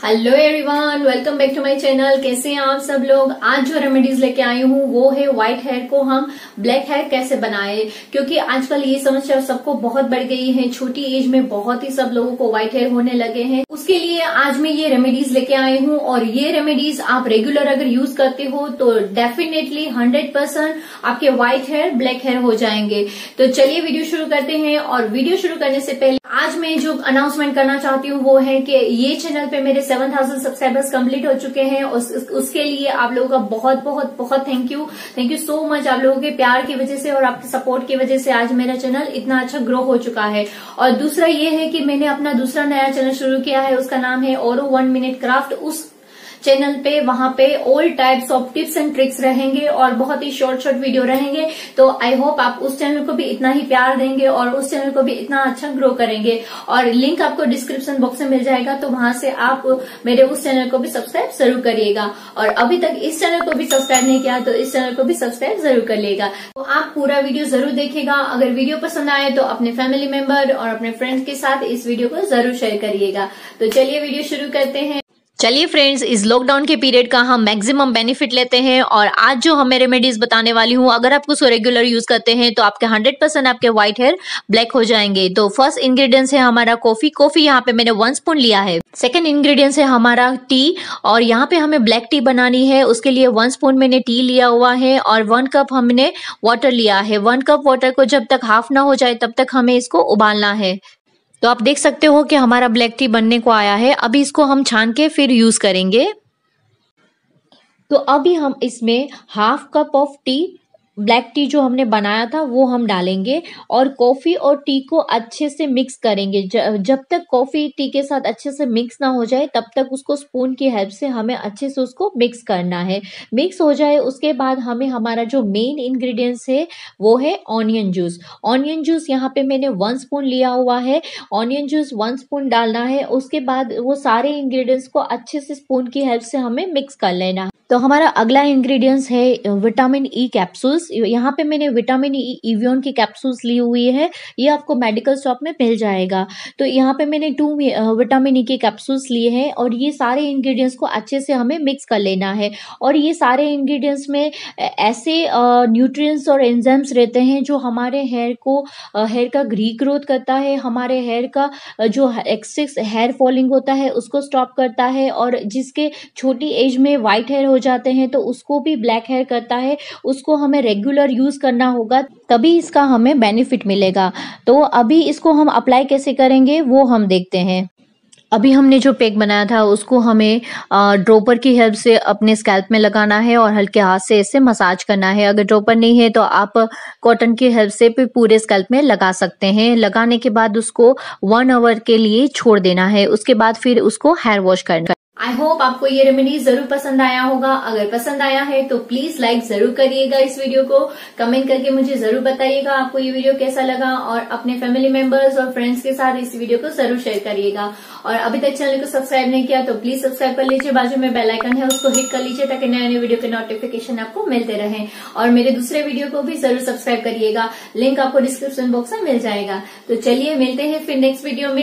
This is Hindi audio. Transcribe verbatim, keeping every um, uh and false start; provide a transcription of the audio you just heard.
Hello everyone, welcome back to my channel. कैसे हैं आप सब लोग। आज जो रेमेडीज लेके आई हूँ वो है व्हाइट हेयर को हम ब्लैक हेयर कैसे बनाए, क्योंकि आजकल ये समस्या सबको बहुत बढ़ गई है। छोटी एज में बहुत ही सब लोगों को व्हाइट हेयर होने लगे हैं। उसके लिए आज मैं ये रेमेडीज लेके आई हूँ और ये रेमेडीज आप रेगुलर अगर यूज करते हो तो डेफिनेटली हंड्रेड परसेंट आपके व्हाइट हेयर ब्लैक हेयर हो जाएंगे। तो चलिए वीडियो शुरू करते हैं। और वीडियो शुरू करने से पहले आज मैं जो अनाउंसमेंट करना चाहती हूँ वो है कि ये चैनल पे मेरे सेवन थाउजेंड सब्सक्राइबर्स कंप्लीट हो चुके हैं और उस, उसके लिए आप लोगों का बहुत बहुत बहुत thank you thank you so much. आप लोगों के प्यार की वजह से और आपके सपोर्ट की वजह से आज मेरा चैनल इतना अच्छा ग्रो हो चुका है। और दूसरा ये है कि मैंने अपना दूसरा नया चैनल शुरू किया है, उसका नाम है ओरो वन मिनट क्राफ्ट। उस चैनल पे वहां पे all types of tips and tricks रहेंगे और बहुत ही शॉर्ट शॉर्ट वीडियो रहेंगे। तो आई होप आप उस चैनल को भी इतना ही प्यार देंगे और उस चैनल को भी इतना अच्छा ग्रो करेंगे। और लिंक आपको डिस्क्रिप्शन बॉक्स में मिल जाएगा, तो वहां से आप मेरे उस चैनल को भी सब्सक्राइब जरूर करिएगा। और अभी तक इस चैनल को भी सब्सक्राइब नहीं किया तो इस चैनल को भी सब्सक्राइब जरूर कर लेगा। तो आप पूरा वीडियो जरूर देखिएगा। अगर वीडियो पसंद आए तो अपने फैमिली मेंबर और अपने फ्रेंड्स के साथ इस वीडियो को जरूर शेयर करिएगा। तो चलिए वीडियो शुरू करते हैं। चलिए फ्रेंड्स, इस लॉकडाउन के पीरियड का हम मैक्सिमम बेनिफिट लेते हैं और आज जो हमें रेमेडीज बताने वाली हूँ, अगर आप उसको रेगुलर यूज करते हैं तो आपके हंड्रेड परसेंट आपके व्हाइट हेयर ब्लैक हो जाएंगे। तो फर्स्ट इंग्रेडिएंट्स है हमारा कॉफी। कॉफी यहाँ पे मैंने वन स्पून लिया है। सेकंड इंग्रेडिएंट्स है हमारा टी, और यहाँ पे हमें ब्लैक टी बनानी है, उसके लिए वन स्पून मैंने टी लिया हुआ है और वन कप हमने वाटर लिया है। वन कप वाटर को जब तक हाफ ना हो जाए तब तक हमें इसको उबालना है। तो आप देख सकते हो कि हमारा ब्लैक टी बनने को आया है। अभी इसको हम छान के फिर यूज करेंगे। तो अभी हम इसमें half cup of tea, black tea जो हमने बनाया था वो हम डालेंगे और कॉफ़ी और टी को अच्छे से मिक्स करेंगे। जब तक कॉफ़ी टी के साथ अच्छे से मिक्स ना हो जाए तब तक उसको स्पून की हेल्प से हमें अच्छे से उसको मिक्स करना है। मिक्स हो जाए उसके बाद हमें हमारा जो मेन इंग्रेडिएंट्स है वो है ऑनियन जूस। ऑनियन जूस यहाँ पे मैंने वन स्पून लिया हुआ है। ऑनियन जूस वन स्पून डालना है। उसके बाद वो सारे इंग्रेडिएंट्स को अच्छे से स्पून की हेल्प से हमें मिक्स कर लेना है। तो हमारा अगला इंग्रेडिएंट्स है विटामिन ई कैप्सूल्स। यहाँ पे मैंने विटामिन ई इवियन की कैप्सूल्स ली हुई है, ये आपको मेडिकल शॉप में मिल जाएगा। तो यहाँ पे मैंने टू विटामिन ई के कैप्सूल्स लिए हैं और ये सारे इंग्रेडिएंट्स को अच्छे से हमें मिक्स कर लेना है। और ये सारे इंग्रेडिएंट्स में ऐसे न्यूट्रिएंट्स और एंजाइम्स रहते हैं जो हमारे हेयर को हेयर का रीग्रोथ करता है, हमारे हेयर का जो एक्सेस हेयर फॉलिंग होता है उसको स्टॉप करता है, और जिसके छोटी एज में वाइट हेयर हो जाते हैं तो उसको भी ब्लैक हेयर करता है। उसको हमें रेगुलर यूज करना होगा, तभी इसका हमें बेनिफिट मिलेगा। तो अभी इसको हम अप्लाई कैसे करेंगे वो हम देखते हैं। अभी हमने जो पैक बनाया था उसको हमें ड्रॉपर की हेल्प से अपने स्कैल्प में लगाना है और हल्के हाथ से इसे मसाज करना है। अगर ड्रॉपर नहीं है तो आप कॉटन की हेल्प से भी पूरे स्कैल्प में लगा सकते हैं। लगाने के बाद उसको वन आवर के लिए छोड़ देना है। उसके बाद फिर उसको हेयर वॉश करना। आई होप आपको ये रेमेडी जरूर पसंद आया होगा। अगर पसंद आया है तो प्लीज लाइक जरूर करिएगा इस वीडियो को। कमेंट करके मुझे जरूर बताइएगा आपको ये वीडियो कैसा लगा और अपने फैमिली मेंबर्स और फ्रेंड्स के साथ इस वीडियो को जरूर शेयर करिएगा। और अभी तक चैनल को सब्सक्राइब नहीं किया तो प्लीज सब्सक्राइब कर लीजिए। बाजू में बेल आइकन है उसको हिट कर लीजिए ताकि नए नए वीडियो के नोटिफिकेशन आपको मिलते रहे। और मेरे दूसरे वीडियो को भी जरूर सब्सक्राइब करिएगा, लिंक आपको डिस्क्रिप्शन बॉक्स में मिल जाएगा। तो चलिए मिलते हैं फिर नेक्स्ट वीडियो में।